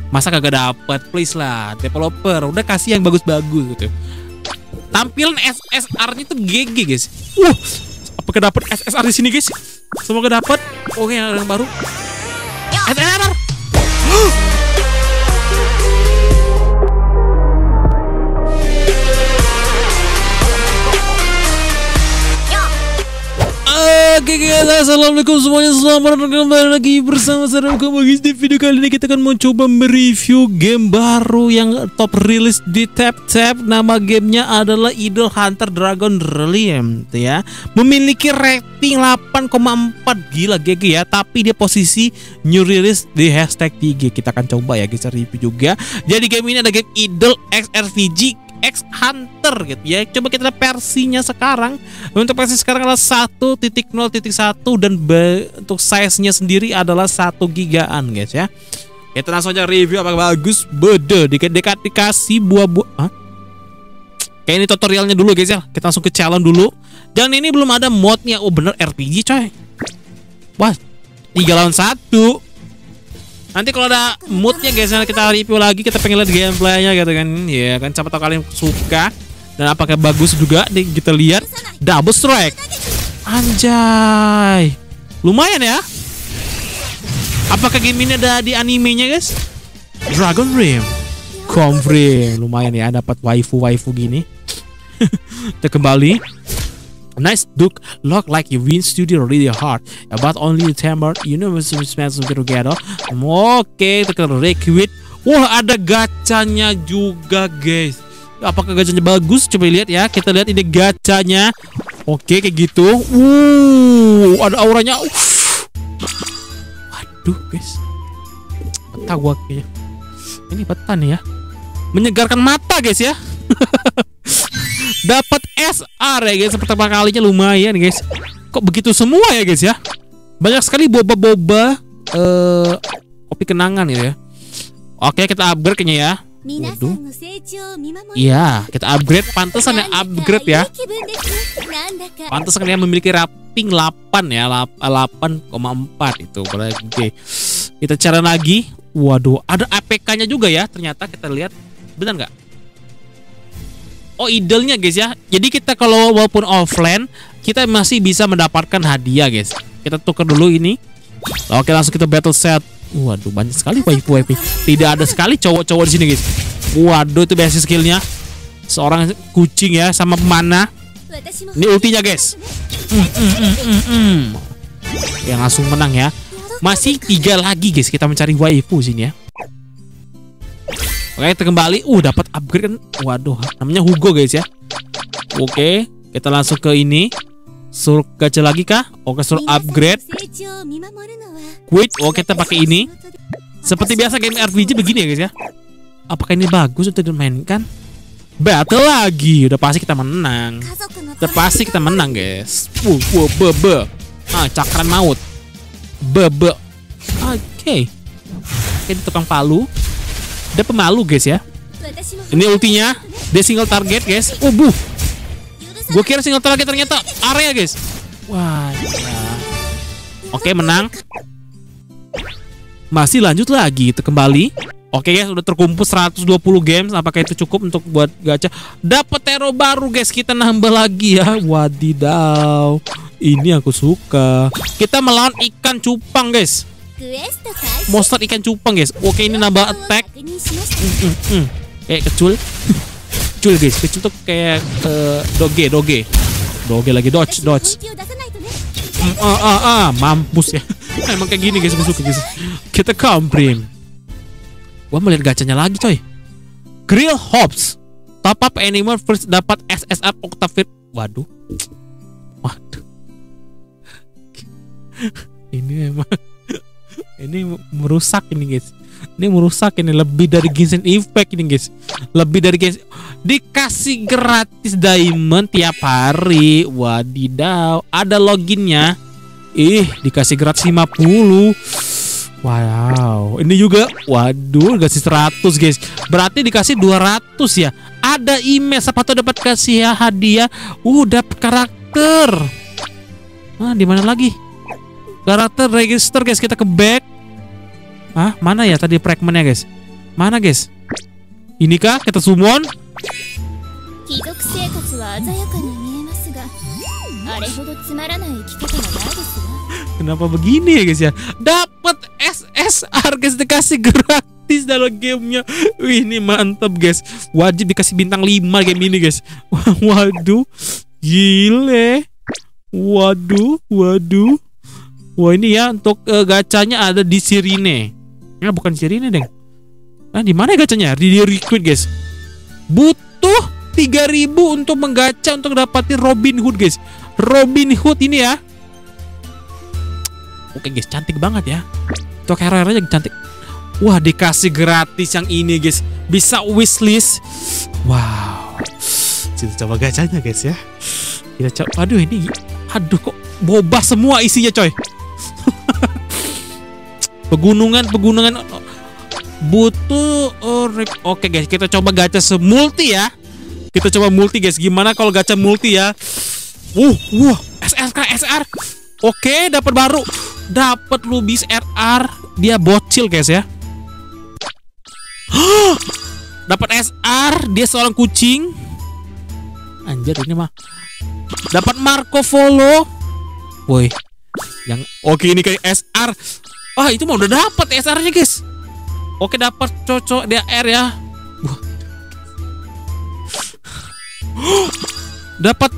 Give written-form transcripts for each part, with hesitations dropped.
Masa kagak dapet? Please lah, developer, udah kasih yang bagus-bagus gitu. Tampilan SSR-nya tuh GG guys. Apakah dapat SSR di sini guys? Semoga dapat. Oke, ada yang baru. SSR. Oke guys, assalamualaikum semuanya, selamat datang kembali lagi bersama saya guys. Di video kali ini kita akan mencoba mereview game baru yang top rilis di TapTap. Nama gamenya adalah Idle Hunter Dragon Realm ya. Memiliki rating 8,4, gila GG ya. Tapi dia posisi new release di #3. Kita akan coba ya guys, review juga. Jadi game ini ada game Idle XRPG X Hunter gitu ya. Coba kita lihat versinya sekarang. Untuk versi sekarang adalah 1.0.1 dan untuk size-nya sendiri adalah 1 gigaan guys ya. Kita langsung aja review apakah bagus. Bede dikasih buah-buah. Kayak ini tutorialnya dulu guys ya. Kita langsung ke challenge dulu. Dan ini belum ada modnya. Oh bener RPG coy. Wah 3 lawan 1. Nanti kalau ada moodnya guys, kita review lagi, kita pengen lihat gameplaynya gitu kan. Ya kan, siapa tahu kalian suka dan apakah bagus juga. Nih kita lihat double strike. Anjay, lumayan ya. Apakah game ini ada di animenya guys? Dragon Realm Confirm. Lumayan ya, dapat waifu gini. Kita kembali. Nice dude, look like you win studio really hard, but only tempered, you know, smells together. Oke, kita recruit. Wah, ada gacanya juga guys. Apakah gacanya bagus? Coba lihat ya. Kita lihat ini gacanya. Oke, kayak gitu. Ada auranya. Waduh guys, betah gua kayaknya. Ini betah nih ya, menyegarkan mata guys ya. Dapat SR ya guys, pertama kalinya lumayan guys. Kok begitu semua ya guys ya? Banyak sekali boba-boba kopi kenangan gitu ya. Oke, kita upgrade kayaknya ya. Waduh. Iya, kita upgrade. Pantesan ya upgrade ya. Pantesan dia memiliki rating 8 ya, 8,4 itu. Oke. Kita cari lagi. Waduh, ada APK-nya juga ya. Ternyata kita lihat. Benar nggak? Oh, idolnya guys ya. Jadi kita kalau walaupun offline, kita masih bisa mendapatkan hadiah guys. Kita tukar dulu ini. Oke, langsung kita battle set. Waduh, banyak sekali waifu. Tidak ada sekali cowok-cowok di sini guys. Waduh, itu basic skillnya. Seorang kucing ya, sama pemanah. Ini ultinya guys. Yang langsung menang ya. Masih 3 lagi guys, kita mencari waifu sini ya. Oke, kita kembali. Dapat upgrade kan. Waduh, namanya Hugo guys ya. Oke, kita langsung ke ini. Suruh gacha lagi kah? Oke, suruh upgrade. Quit. Oke, kita pakai ini. Seperti biasa game RPG begini ya guys ya. Apakah ini bagus untuk dimainkan? Battle lagi. Udah pasti kita menang. Udah pasti kita menang guys. Cakran maut. Oke. Ini tukang palu. Dia pemalu guys ya. Ini ultinya. Dia single target guys. Gue kira single target, ternyata area guys. Wah ya. Oke, menang. Masih lanjut lagi. Kita kembali. Oke guys, udah terkumpul 120 games. Apakah itu cukup untuk buat gacha? Dapat hero baru guys. Kita nambah lagi ya. Wadidaw. Ini aku suka. Kita melawan ikan cupang guys. Monster ikan cupang guys. Oke, ini nambah attack. Kayak kecul. Kecul guys. Kecul tuh kayak doge lagi dodge. Mampus ya. Emang kayak gini guys, suka guys. Kita Confirm. Gua melihat gacanya lagi coy. Grill Hops. Top up animal first dapat SSR Octavir. Waduh. Ini emang ini merusak ini guys. Ini merusak ini, lebih dari Genshin Impact ini guys. Lebih dari Genshin. Dikasih gratis diamond tiap hari. Wadidaw, ada loginnya. Dikasih gratis 50. Wow, ini juga. Waduh, dikasih 100 guys. Berarti dikasih 200 ya. Ada email, siapa tahu dapat kasih ya hadiah. Dapat karakter. Di mana lagi? Karakter register guys, kita ke back. Mana ya tadi fragmentnya guys? Mana guys? Ini kah kita summon? 貴族生活は鮮やかに見えますが、あれほどつまらない生き方はないですわ。 Kenapa begini ya guys ya? Dapat SSR guys, dikasih gratis dalam gamenya. Wih, ini mantap guys. Wajib dikasih bintang 5 game ini guys. Waduh, gile. Waduh. Wah, ini ya untuk gacanya ada di Sirine. Ya bukan Sirine, Deng. Nah, di mana gacanya? Di Recruit guys. Butuh 3.000 untuk menggacha untuk dapatin Robin Hood guys. Robin Hood ini ya. Oke guys, cantik banget ya. Untuk hero-heronya cantik. Wah, dikasih gratis yang ini guys. Bisa wishlist. Wow. Kita coba gacanya guys ya. Kita coba. Aduh, ini. Aduh, kok boba semua isinya coy. Pegunungan. Butuh. Oke guys, kita coba gacha semulti ya. Kita coba multi guys. Gimana kalau gacha multi ya? Wah, SR. Oke, dapat baru. Dapat Lubis RR. Dia bocil guys ya. Dapat SR. Dia seorang kucing. Anjir ini mah. Dapat Marco Polo. Woi. Oke, ini kayak SR. Wah, itu mah udah dapat SR-nya guys. Oke, dapat cocok dia R ya. Dapat.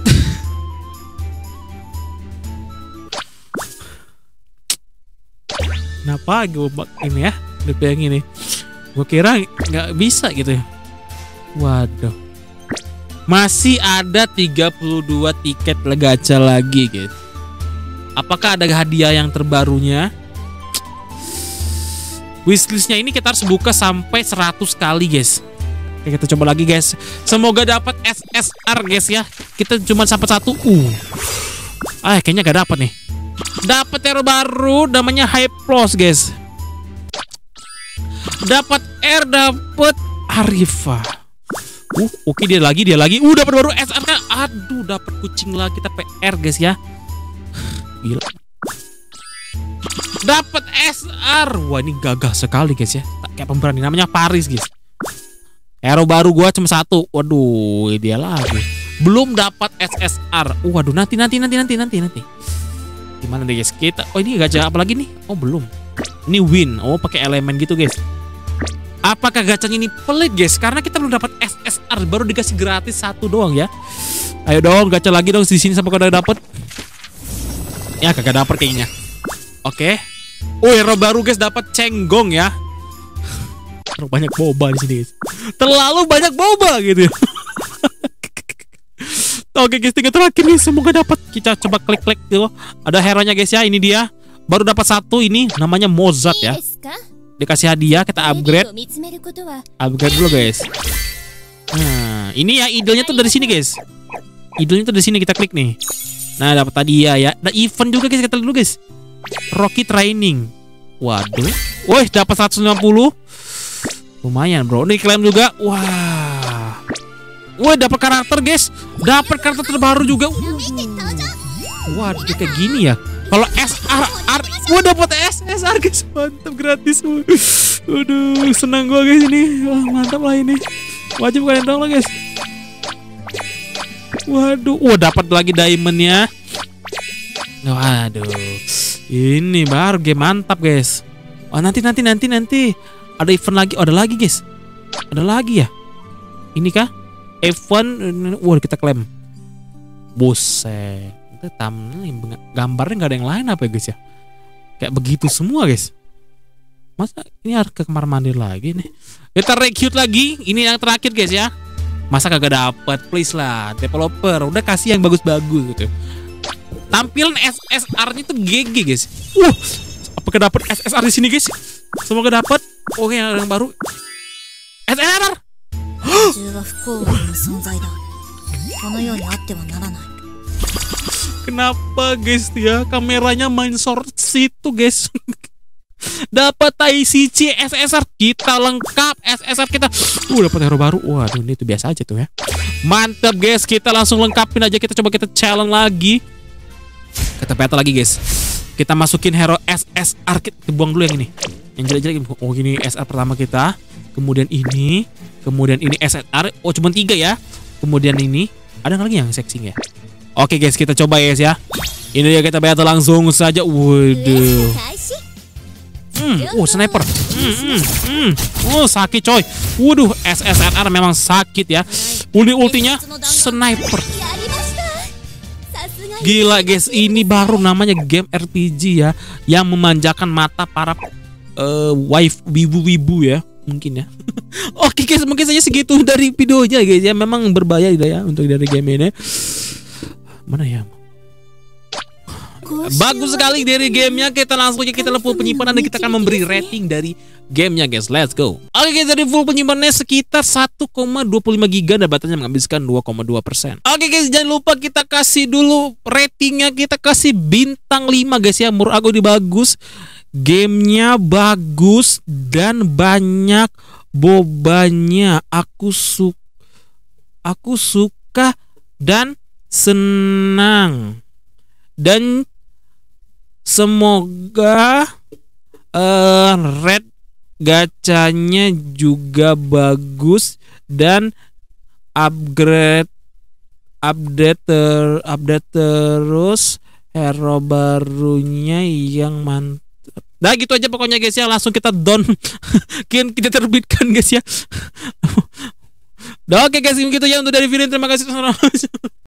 Kenapa gue ini ya? DP yang ini. Gue kira nggak bisa gitu ya. Waduh. Masih ada 32 tiket gacha lagi guys. Apakah ada hadiah yang terbarunya? Wishlistnya ini kita harus buka sampai 100 kali guys. Oke, kita coba lagi guys. Semoga dapat SSR guys ya. Kita cuma sampai 1. Kayaknya gak dapat nih. Dapat hero baru namanya Hype Plus guys. Dapat R, dapat Arifa. Oke, dia lagi. Dapat baru SSR. Aduh, dapat kucing lagi. Kita PR guys ya. Gila. Dapat SR. Wah, ini gagah sekali guys ya. Tak kayak pemberani, namanya Paris guys. Hero baru gua cuma 1. Waduh, dia lagi. Belum dapat SSR. Waduh, nanti. Gimana deh guys? Kita ini gacha apa lagi nih? Oh, belum. Ini win. Oh, pakai elemen gitu guys. Apakah gacanya ini pelit guys? Karena kita belum dapat SSR, baru dikasih gratis 1 doang ya. Ayo dong, gacha lagi dong di sini sampai kau udah dapet. Ya, kagak dapet kayaknya. Oke. Oh, hero baru guys, dapat Cenggong ya. Terlalu banyak boba di sini guys. Terlalu banyak boba gitu. Oke guys, 3 terakhir nih, semoga dapat. Kita coba klik dulu. Ada hero-nya guys ya, ini dia. Baru dapat 1 ini, namanya Mozart ya. Dikasih hadiah, kita upgrade. Upgrade dulu guys. Nah, ini ya idolnya tuh dari sini guys. Idolnya tuh dari sini, kita klik nih. Nah, dapat hadiah ya. Ada event juga guys, kita lihat dulu guys. Rocky Training. Waduh. Woi, dapat 150. Lumayan bro. Ini klaim juga. Wah. Woi, dapat karakter guys. Dapat karakter terbaru juga. Waduh, kayak gini ya. Kalau SRR, wah, dapat SSR guys. Mantap, gratis. Waduh, senang gua guys ini. Wah, mantap lah ini. Wajib kalian dong lah guys. Waduh, wah, dapat lagi diamondnya. Waduh. Ini baru game mantap guys. Oh, nanti. Ada event lagi. Oh, ada lagi guys. Ada lagi ya. Ini kah? Event. Wah, kita klaim. Buset. Itu thumbnail, gambarnya nggak ada yang lain apa ya guys ya? Kayak begitu semua guys. Masa ini harus ke kamar mandi lagi nih? Kita recruit lagi. Ini yang terakhir guys ya. Masa kagak dapat? Please lah, developer. Udah kasih yang bagus-bagus gitu. Tampilan SSR-nya tuh GG guys. Apakah dapat SSR di sini guys? Semoga dapat. Oke, yang baru. SSR. Kenapa guys ya? Kameranya main short situ guys. Dapat Taishichi SSR, kita lengkap SSR kita. Dapat hero baru. Waduh, ini tuh biasa aja tuh ya. Mantap guys, kita langsung lengkapin aja. Kita coba challenge lagi. Kita peta lagi guys. Kita masukin hero SSR, kita buang dulu yang ini. Yang jelek-jelek. Oh, gini SR pertama kita. kemudian ini SSR. Oh, cuma 3 ya. Kemudian ini ada nggak lagi yang sexing ya? Oke guys, kita coba ya guys ya. Ini dia, kita battle langsung saja. Waduh. Sniper. Oh, sakit coy. Waduh, SSR memang sakit ya. Ultinya sniper. Gila guys, ini baru namanya game RPG ya, yang memanjakan mata para wibu ya, mungkin ya. Oke guys, mungkin saja segitu dari videonya guys ya. Memang berbahaya ya untuk dari game ini. Mana ya? Bagus sekali dari gamenya. Kita langsung aja kita level penyimpanan dan kita akan memberi rating dari gamenya guys. Let's go. Oke guys, dari full penyimpanannya sekitar 1,25 GB dan baterainya menghabiskan 2,2%. Oke guys, jangan lupa kita kasih dulu ratingnya. Kita kasih bintang 5 guys ya. Menurut aku ini bagus. Gamenya bagus dan banyak bobanya. Aku suka dan senang. Dan semoga red gacanya juga bagus dan update terus hero barunya yang mantap. Nah gitu aja pokoknya guys ya. Langsung kita down. Kita terbitkan guys ya. Oke guys, gitu ya untuk dari video. Terima kasih.